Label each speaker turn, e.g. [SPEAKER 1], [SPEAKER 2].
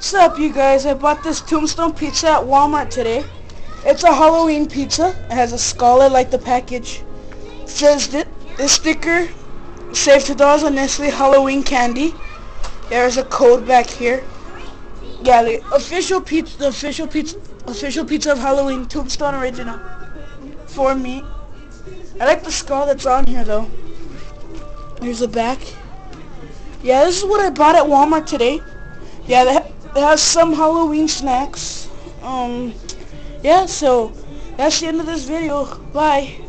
[SPEAKER 1] What's up, you guys? I bought this Tombstone pizza at Walmart today. It's a Halloween pizza. It has a skull like the package. It says this sticker, save $2 on Nestle Halloween candy. There's a code back here. Yeah, the official pizza of Halloween, Tombstone original. For me. I like the skull that's on here though. Here's the back. Yeah, this is what I bought at Walmart today. Yeah, they have some Halloween snacks. Yeah, so that's the end of this video. Bye.